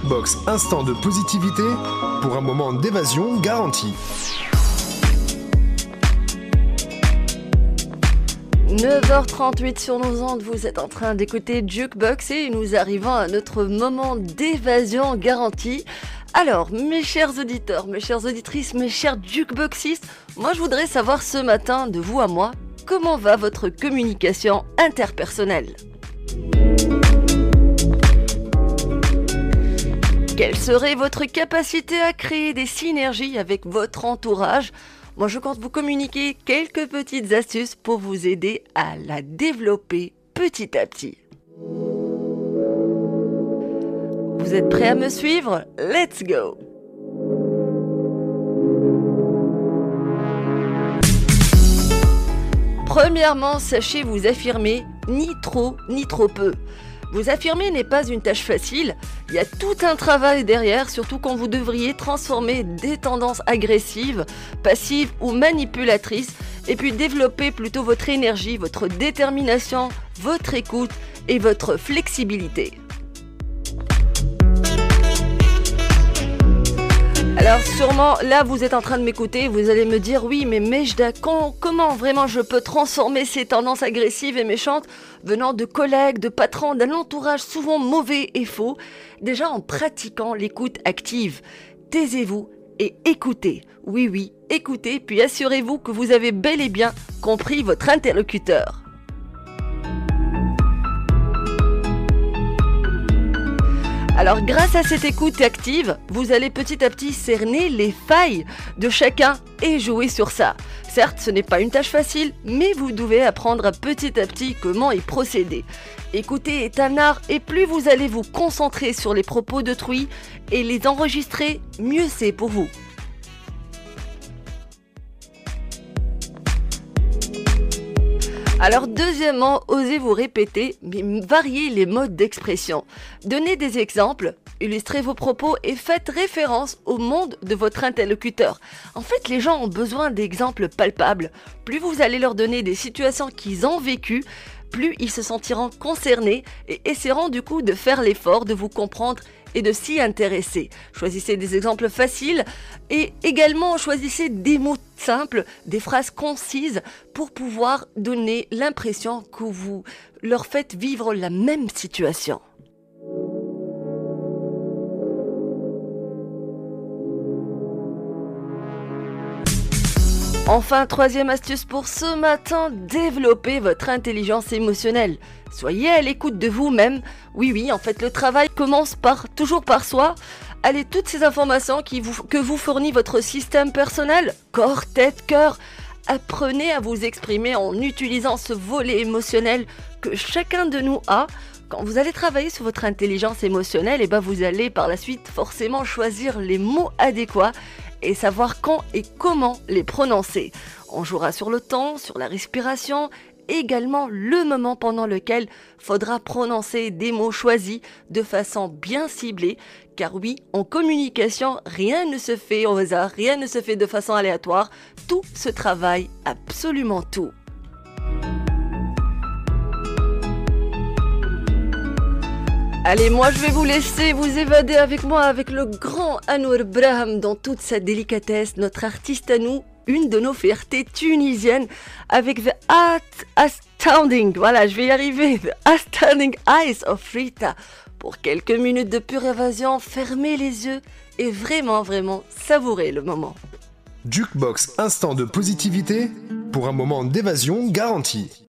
Jukebox instant de positivité pour un moment d'évasion garanti. 9h38 sur nos ondes, vous êtes en train d'écouter Jukebox et nous arrivons à notre moment d'évasion garantie. Alors, mes chers auditeurs, mes chères auditrices, mes chers Jukeboxistes, moi je voudrais savoir ce matin, de vous à moi, comment va votre communication interpersonnelle ? Quelle serait votre capacité à créer des synergies avec votre entourage ? Moi, je compte vous communiquer quelques petites astuces pour vous aider à la développer petit à petit. Vous êtes prêts à me suivre ? Let's go ! Premièrement, sachez vous affirmer ni trop ni trop peu. Vous affirmer n'est pas une tâche facile, il y a tout un travail derrière, surtout quand vous devriez transformer des tendances agressives, passives ou manipulatrices, et puis développer plutôt votre énergie, votre détermination, votre écoute et votre flexibilité. Alors sûrement, là vous êtes en train de m'écouter, vous allez me dire oui mais Mejda, comment vraiment je peux transformer ces tendances agressives et méchantes venant de collègues, de patrons, d'un entourage souvent mauvais et faux, déjà en pratiquant l'écoute active. Taisez-vous et écoutez, oui, écoutez, puis assurez-vous que vous avez bel et bien compris votre interlocuteur. Alors grâce à cette écoute active, vous allez petit à petit cerner les failles de chacun et jouer sur ça. Certes, ce n'est pas une tâche facile, mais vous devez apprendre petit à petit comment y procéder. Écouter est un art et plus vous allez vous concentrer sur les propos d'autrui et les enregistrer, mieux c'est pour vous. Alors deuxièmement, osez vous répéter, mais variez les modes d'expression. Donnez des exemples, illustrez vos propos et faites référence au monde de votre interlocuteur. En fait, les gens ont besoin d'exemples palpables. Plus vous allez leur donner des situations qu'ils ont vécues, plus ils se sentiront concernés et essaieront du coup de faire l'effort de vous comprendre et de s'y intéresser. Choisissez des exemples faciles et également choisissez des mots simples, des phrases concises pour pouvoir donner l'impression que vous leur faites vivre la même situation. Enfin, troisième astuce pour ce matin, développez votre intelligence émotionnelle. Soyez à l'écoute de vous-même. Oui, en fait, le travail commence toujours par soi. Allez, toutes ces informations que vous fournit votre système personnel, corps, tête, cœur, apprenez à vous exprimer en utilisant ce volet émotionnel que chacun de nous a. Quand vous allez travailler sur votre intelligence émotionnelle, vous allez par la suite forcément choisir les mots adéquats et savoir quand et comment les prononcer. On jouera sur le temps, sur la respiration, également le moment pendant lequel faudra prononcer des mots choisis de façon bien ciblée, car oui, en communication, rien ne se fait au hasard, rien ne se fait de façon aléatoire, tout se travaille, absolument tout. Allez, moi je vais vous laisser vous évader avec moi avec le grand Anouar Braham dans toute sa délicatesse, notre artiste à nous, une de nos fiertés tunisiennes avec The Astounding, voilà je vais y arriver, The Astounding Eyes of Rita. Pour quelques minutes de pure évasion, fermez les yeux et vraiment savourez le moment. Jukebox instant de positivité pour un moment d'évasion garanti.